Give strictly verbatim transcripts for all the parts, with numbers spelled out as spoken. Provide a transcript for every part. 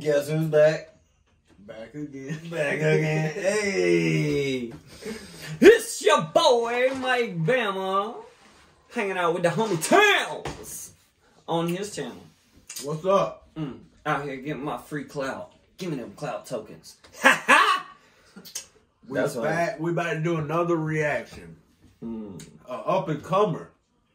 guess who's back? Back again. Back again. Hey. It's your boy, Mike Bama, hanging out with the homie Towns on his channel. What's up? Mm, out here getting my free clout. Give me them clout tokens. Ha ha! We back. We about to do another reaction. Mm. Uh, up and comer.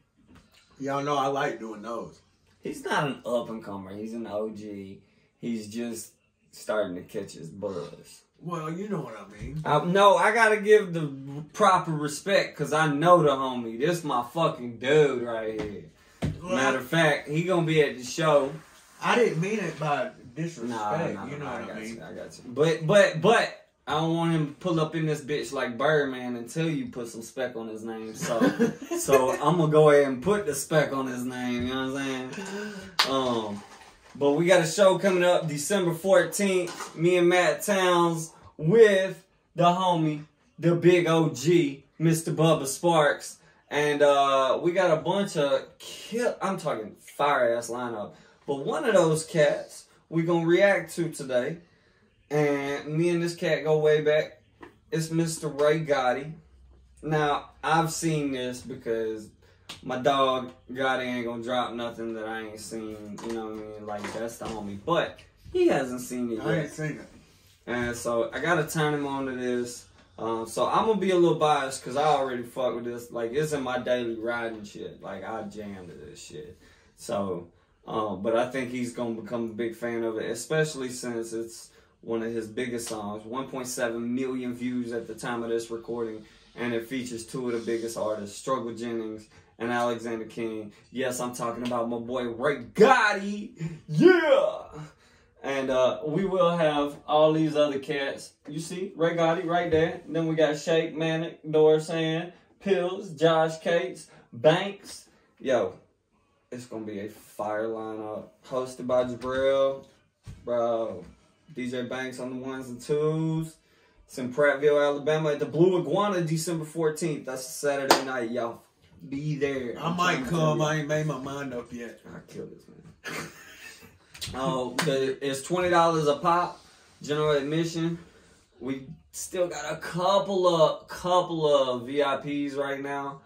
Y'all know I like doing those. He's not an up and comer. He's an O G. He's just starting to catch his buzz. Well, you know what I mean. Uh, no, I gotta give the proper respect because I know the homie. This my fucking dude right here. Well, matter of fact, he gonna be at the show. I didn't mean it by disrespect. Nah, nah, you know nah, what I, I mean. You, I got you. But but but I don't want him to pull up in this bitch like Birdman until you put some speck on his name. So so I'm gonna go ahead and put the speck on his name. You know what I'm saying? Um, but we got a show coming up December fourteenth. Me and Matt Towns with the homie, the big O G, Mister Bubba Sparks. And uh, we got a bunch of kill. I'm talking fire ass lineup. But one of those cats we gonna react to today. And me and this cat go way back. It's Mister Ray Gotti. Now, I've seen this because my dog Gotti ain't gonna drop nothing that I ain't seen. You know what I mean? Like, that's the homie. But he hasn't seen it yet. I ain't seen it. And so, I gotta turn him on to this. Um, so, I'm gonna be a little biased because I already fuck with this. Like, it's in my daily riding shit. Like, I jam to this shit. So, um, but I think he's gonna become a big fan of it. Especially since it's one of his biggest songs, one point seven million views at the time of this recording, and it features two of the biggest artists, Struggle Jennings and Alexander King. Yes, I'm talking about my boy Ray Gotti. Yeah! And uh, we will have all these other cats. You see, Ray Gotti right there. Then we got Shake, Manic, Dorsan, Pills, Josh Cates, Banks. Yo, it's going to be a fire lineup. Hosted by Jabril. Bro. D J Banks on the ones and twos. It's in Prattville, Alabama at the Blue Iguana, December fourteenth. That's a Saturday night. Y'all be there. I might come. I ain't made my mind up yet. I kill this man. Oh, it's twenty dollars a pop. General admission. We still got a couple of couple of V I Ps right now.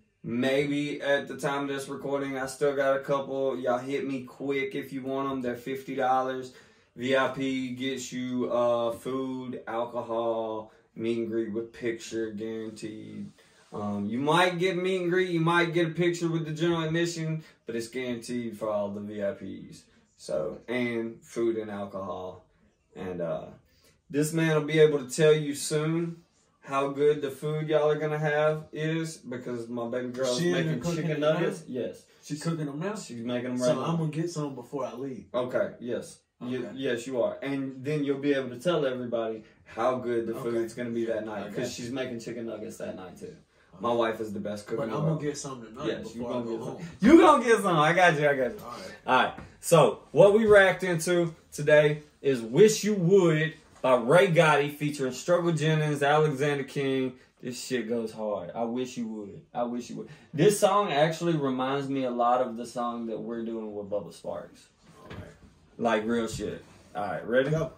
Maybe at the time of this recording, I still got a couple. Y'all hit me quick if you want them. They're fifty dollars. V I P gets you uh, food, alcohol, meet and greet with picture guaranteed. Um, you might get meet and greet, you might get a picture with the general admission, but it's guaranteed for all the V I Ps. So, and food and alcohol. And uh, this man will be able to tell you soon how good the food y'all are gonna have is, because my baby girl is making chicken nuggets. Yes, she's cooking them now. She's making them right so now. I'm gonna get some before I leave. Okay. Yes. Okay. You, yes, you are. And then you'll be able to tell everybody how good the okay. food's going to be that night. Because she's making chicken nuggets that night, too. Okay. My wife is the best cook but in the I'm world. But I'm going to get some tonight yes, before you I go get home. Some. You going to get some. I got you. I got you. All right. All right. So, what we react into today is Wish You Would by Ray Gotti featuring Struggle Jennings, Alexander King. This shit goes hard. I wish you would. I wish you would. This song actually reminds me a lot of the song that we're doing with Bubba Sparks. All right. Like real shit. All right, ready? Go.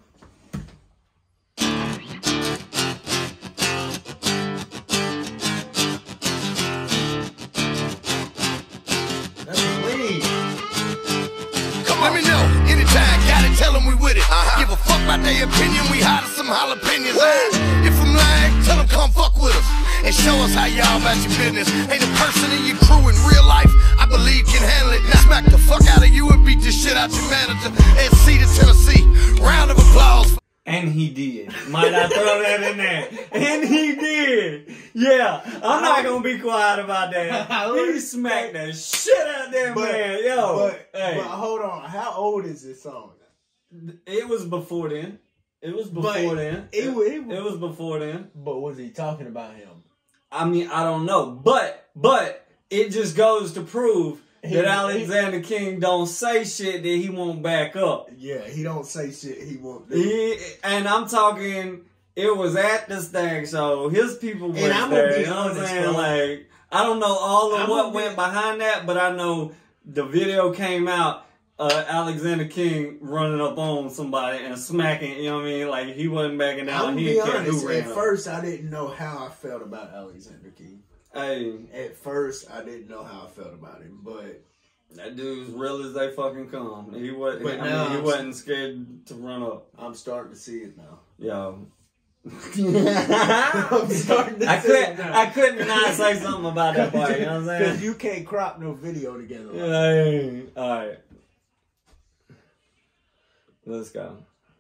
That's lean. Come Let me know anytime. Got it. Tell them we with it. Uh-huh. Give a fuck about their opinion. We hide some jalapenos. Uh, if I'm lying, tell them come fuck with us and show us how y'all about your business. Ain't a person in your crew in real life I believe can handle it. Now smack the fuck out of you and beat the shit out your manager. S C to Tennessee. Round of applause. And he did. Might I throw that in there? And he did. Yeah, I'm not gonna be quiet about that. He smacked the shit out that but, man. Yo, but, hey. but hold on. How old is this song? It was before then. It was before but then. It, it, it, it was before then. But was he talking about him? I mean, I don't know. But, but it just goes to prove he, that Alexander he, King don't say shit that he won't back up. Yeah, he don't say shit he won't do. He, and I'm talking, it was at the Stag Show. His people were there. You know what I'm saying? Bro. Like, I don't know all of I'm what went be, behind that, but I know the video came out uh, Alexander King running up on somebody and smacking, you know what I mean? Like, he wasn't backing down. I'm He be didn't care honest, who ran at up. first I didn't know how I felt about Alexander King. Hey, At first I didn't know how I felt about him, but that dude's real as they fucking come. He wasn't, But I now mean, he I'm- wasn't scared to run up. I'm starting to see it now. Yo. I'm starting to I see couldn't, it now. I couldn't not say something about that part, you know what I'm saying? Because you can't crop no video together. Like that. Hey, alright. Let's go.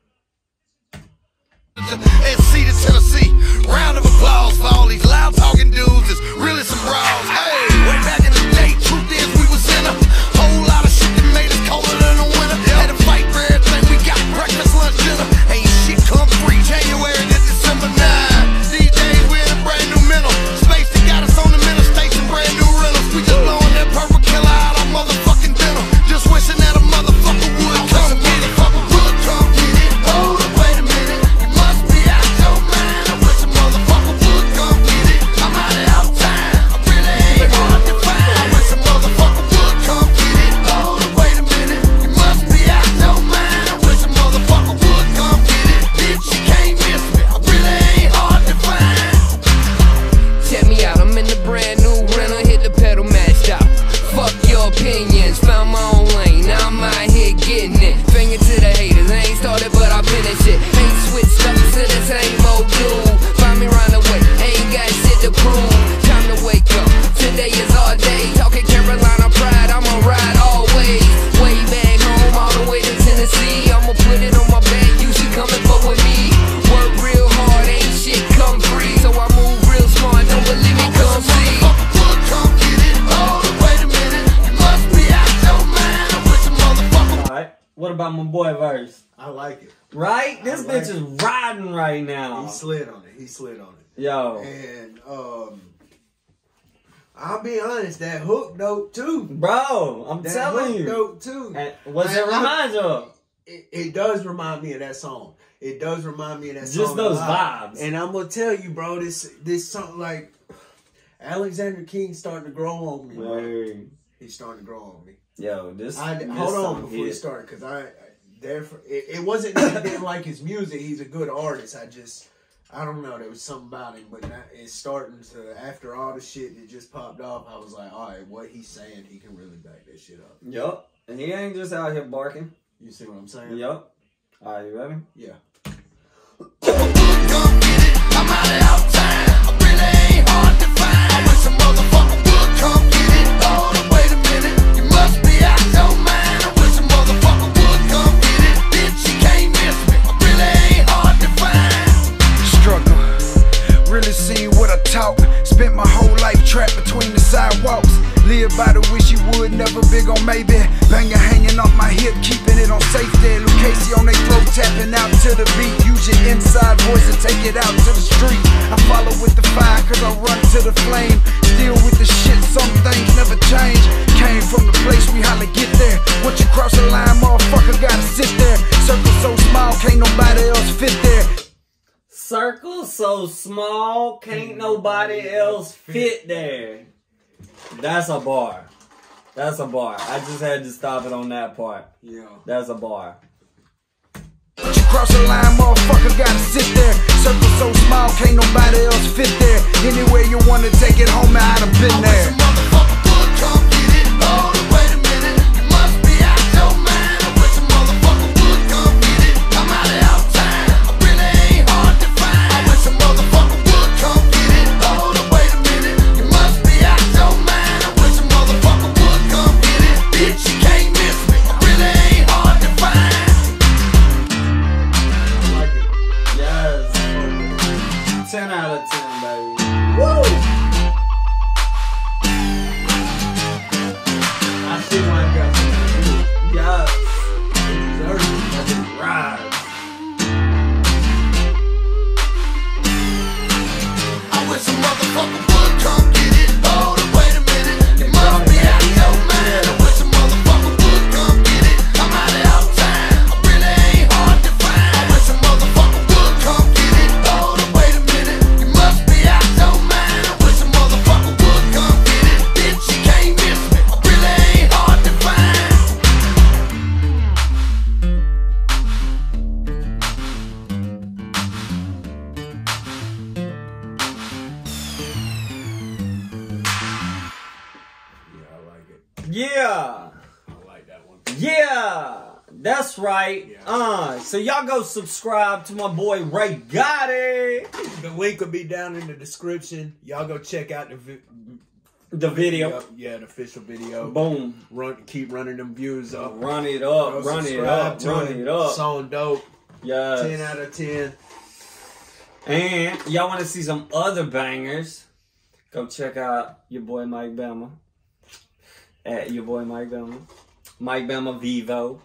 And Cedar, Tennessee, round of applause for all these loud talking dudes. It's really some brawls. Hey, way back in the day, truth is we was in a whole lot of shit that made us colder than the winter. Had to fight for everything we got, breakfast, lunch, dinner. Ain't shit come free, January to December ninth. These days we're in a brand new mental space that got us on the mental station, brand new rentals. We just blowing that purple killer out our motherfucking dental. Just wishing that a motherfucker would come get it. Would come get it. Hold up, wait a minute. You must be out your mind. I wish a motherfucker would come get it. I'm out of out time. I really ain't hard to find. I wish a motherfucker would come get it. Hold up, wait a minute. You must be out your mind. I wish a motherfucker would come get it. Bitch, you can't miss me. I really ain't hard to find. Check me out, I'm in the brand new rental, hit the pedal matched out. Fuck your opinions, found my own lane, now I'm out here getting it. Finger to the haters, I ain't started but I finished it. Ain't switched up to the same old dude. Find me round the way, ain't got shit to prove. Time to wake up, today is our day. Talking Carolina pride, I'ma ride always. Way back home, all the way to Tennessee. I'ma put it on my back, you should come and fuck with me. Work real hard, ain't shit come free. So I move real smart, don't believe me, come see. Alright. What about my boy verse? I like it. Right? This I like bitch is riding right now. He slid on it. He slid on it. Yo. And um, I'll be honest, that hook dope too. Bro, I'm That telling hook you. dope too. And what's And it remind you of? It, it does remind me of that song. It does remind me of that Just song. a those lot. vibes. And I'm gonna tell you, bro, this this song like Alexander King starting to grow on me. Bro. Hey. He's starting to grow on me. Yo, this. I this hold on song before hit. you start, cause I, I there for, it, it wasn't that I didn't like his music. He's a good artist. I just I don't know. There was something about him, but now it's starting to after all the shit that just popped off. I was like, all right, what he's saying, he can really back that shit up. Yup. And he ain't just out here barking. You see what I'm saying? Yup. Are you ready? Yeah. I'm out of out time. I really ain't hard to find. I wish a motherfucker would come get it. Hold up, wait a minute. You must be out your mind. I wish a motherfucker would come get it. Bitch, you can't miss me. I really ain't hard to find. Struggle. Really see what I talk. Spent my whole life trapped between the sidewalks. Live by the wish you would, never big on maybe. Banger hanging off my hip, keeping it on safety. Luke Casey on they throat, tapping out to the beat. Use your inside voice and take it out to the street. I follow with the fire, cause I run to the flame. Still with the shit, some things never change. Came from the place we holla get there. Once you cross the line, motherfucker gotta sit there. Circle so small, can't nobody else fit there. Circle so small, can't nobody else fit there. That's a bar. That's a bar. I just had to stop it on that part. Yeah. That's a bar. Once you cross the line, motherfucker gotta sit there. Circle so small, can't nobody else fit there. Anywhere you wanna take it home, I'd have been there. ten out of ten, baby. Woo! Yeah. I like that one. Yeah. That's right. Yeah. Uh, so y'all go subscribe to my boy Ray Gotti. The link will be down in the description. Y'all go check out the vi- The video. Yeah, the official video. Boom. Run, keep running them views up. Run it up. Go Run it subscribe up. to Run it. it up. Song dope. Yes. ten out of ten. And y'all want to see some other bangers? Go check out your boy Mike Bama. At your boy Mike Bama. Mike Bama Vivo.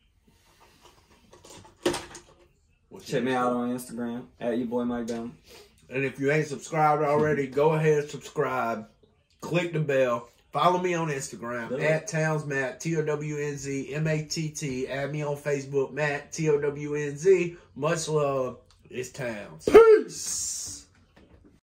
What's Check me your out on Instagram. At your boy Mike Bama. And if you ain't subscribed already, go ahead and subscribe. Click the bell. Follow me on Instagram. Good. At TownsMatt. T O W N Z M A T T. Add me on Facebook. Matt. T O W N Z. Much love. It's Towns. Peace.